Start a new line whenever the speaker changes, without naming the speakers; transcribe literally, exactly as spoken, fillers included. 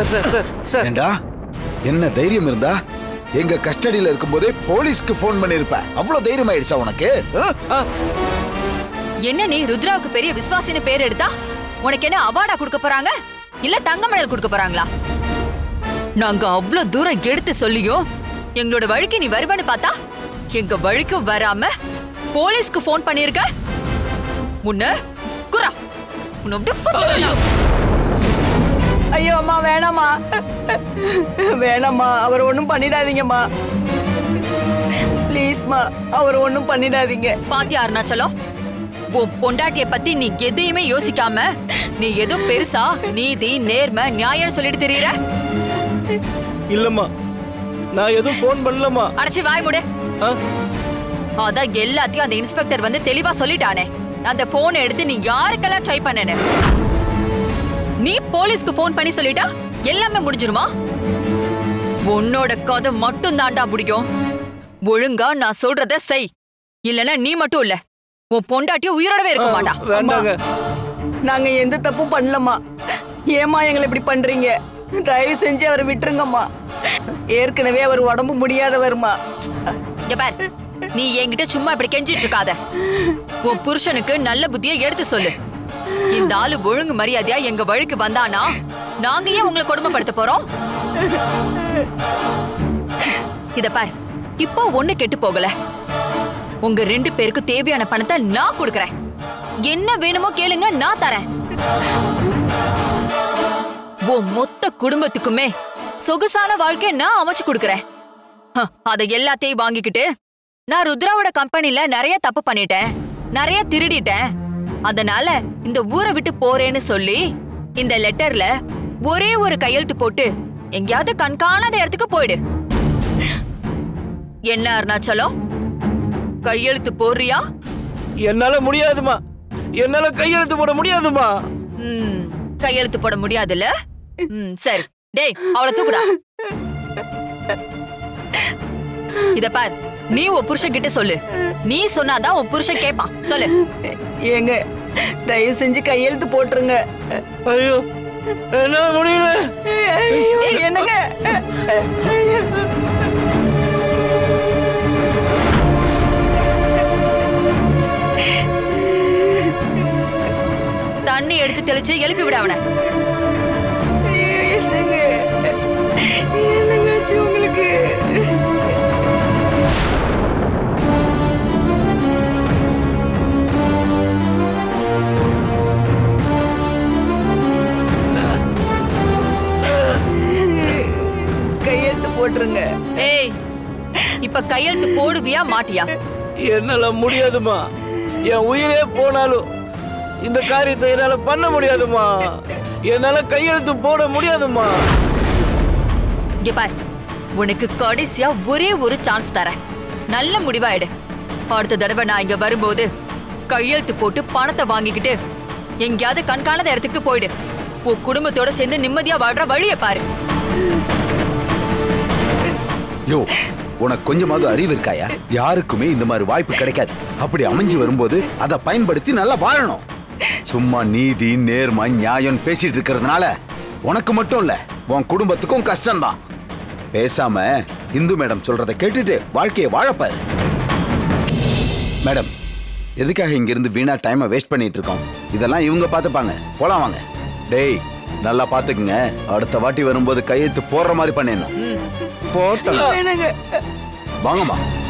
Sir sir sir sir
ஏண்டா என்ன தைரியம் இருந்தா எங்க கஸ்டடியில இருக்கும்போதே போலீஸ்க்கு போன் பண்ணிருப்ப. அவ்வளவு தைரியம் ஆயிடுச்சா உனக்கு?
என்ன நீ ருத்ராவுக்கு பெரிய விசுவாசின்னு பேர் எடுத்தா உனக்கு என்ன அவார்டா கொடுக்க போறாங்க இல்ல தங்க மெடல் கொடுக்க போறாங்களா? நாங்க அவ்வளவு தூரம் எடுத்து சொல்லியும் எங்களோட வழிக்கு நீ வருவன்னு பார்த்தா எங்க வழிக்கும் வராம போலீஸ்க்கு போன் பண்ணிருக்க. முன்ன குரா
ஐயோ அம்மா வேணாமா வேணாமா அவர் ஒண்ணும் பண்ணிடாதீங்கம்மா ப்ளீஸ்மா அவர் ஒண்ணும் பண்ணிடாதீங்க.
பாத்தியா அருணாச்சலம் உன் பொண்டாட்டிய பத்தி நீ எதையுமே யோசிக்காம நீ ஏதோ பெருசா நீதி நேர்மை நியாயம் சொல்லிட்டு தெரியற.
இல்லம்மா நான் எதுவும் போன் பண்ணலமா.
அரைச்சி வாய் முடு. அதான் எல்லாத்தையும் அந்த இன்ஸ்பெக்டர் வந்து தெளிவா சொல்லிட்டானே. அந்த போன் எடுத்து நீ யாருக்கெல்லாம் ட்ரை பண்ணனு நீ போலீஸ்க்கு போன் பண்ணி சொல்லிட்டா எல்லாமே முடிஞ்சிருமா? உன்னோட கதை மட்டும் தாண்டா முடியும். ஒழுங்கா நான் சொல்றத செய், இல்லனா நீ மட்டும் இல்ல உன் பொண்டாட்டியும் உயிரோடவே இருக்க மாட்டா.
வேண்டாங்க, நாங்க எந்த தப்பும் பண்ணலம்மா. ஏமா எங்களை இப்படி பண்றீங்க? தயவு செஞ்சு அவரை விட்டுருங்கம்மா. ஏற்கனவே அவர் உடம்பு முடியாதவருமா.
பார் நீ என்கிட்ட சும்மா இப்படி கெஞ்சிட்டு இருக்காத. உன் புருஷனுக்கு நல்ல புத்தியை எடுத்து சொல்லு. இந்த ஆளு ஒழுங்கு மரியாதையா எங்க வழிக்கு வந்தானா நாங்க ஏன் உங்களை கொடுமைப்படுத்த போறோம்? இத பார் இப்போ ஒண்ணு கெட்டு போகல. உங்க ரெண்டு பேருக்கு தேவையான பணத்தை நான் கொடுக்கறேன். என்ன வேணுமோ கேளுங்க, நான் தரேன். உன் மொத்த குடும்பத்துக்குமே சொகுசான வாழ்க்கையை நான் அமைச்சு கொடுக்கறேன். அதை எல்லாத்தையும் வாங்கிக்கிட்டு நான் ருத்ராவோட கம்பெனில நிறைய தப்பு பண்ணிட்டேன், நிறைய திருடிட்டேன், அதனால இந்த ஊரை விட்டு போறேன்னு சொல்லி இந்த லெட்டர்ல ஒரே ஒரு கையெழுத்து போட்டு எங்கயாவது கண்காணாத இடத்துக்கு போயிடு. என்ன அருணாச்சலம் கையெழுத்து போடுறியா?
என்னால முடியாதுமா, என்னால கையெழுத்து போட முடியாதுமா.
ம் கையெழுத்து போட முடியாதுல்ல? ம் சரி, டேய் அவளை தூக்குடா. இத பார் நீ உன் புருஷன் கிட்ட சொல்லு. நீ சொன்னாதான் உன் புருஷன் கேட்பான். சொல்லு.
ஏங்க தயவு செஞ்சு கையெழுத்து போட்டுருங்க.
ஐயோ என்ன முடியல.
என்னங்க
தண்ணி எடுத்து தெளிச்சு எழுப்பி விட அவனை.
என்னங்க என்னங்க ஆச்சு உங்களுக்கு? கையெழுத்து போட்டுருங்க.
ஏய் இப்ப கையெழுத்து போடுவியா மாட்டியா?
என்னால முடியாதுமா. என் உயிரே போனாலும் இந்த காரியத்தை என்னால பண்ண முடியாதுமா. என்னால கையெழுத்து போட முடியாதுமா.
இங்க பார் உனக்கு கடைசியா ஒரே ஒரு சான்ஸ் தரேன். நல்ல முடிவாயிடு. அடுத்த தடவை நான் இங்க வரும்போது கையெழுத்து போட்டு பணத்தை வாங்கிக்கிட்டு எங்கயாவது கண்காணாத இடத்துக்கு போயிடு. உன் குடும்பத்தோட சேர்ந்து நிம்மதியா வாழ்ற வழியை பாரு.
யோ உனக்கு கொஞ்சமாவது அறிவு இருக்காயா? யாருக்குமே இந்த மாதிரி வாய்ப்பு கிடைக்காது. அப்படி அமைஞ்சு வரும்போது அதை பயன்படுத்தி நல்லா வாழணும். சும்மா நீதி நேர்மை நியாயம் பேசிட்டு இருக்கிறதுனால உனக்கு மட்டும் இல்ல உன் குடும்பத்துக்கும் கஷ்டம்தான். பேசாம இந்து மேடம் சொல்றதை கேட்டுட்டு வாழ்க்கையை வாழப்பாரு. மேடம் எதுக்காக இங்க இருந்து வீணா டைமை வேஸ்ட் பண்ணிட்டு இருக்கோம்? இதெல்லாம் இவங்க பாத்துப்பாங்க. போலாம் வாங்க. டேய் நல்லா பாத்துக்குங்க. அடுத்த வாட்டி வரும்போது கையெழுத்து போடுற மாதிரி பண்ணிடணும். போட்டலாம் வாங்கம்மா.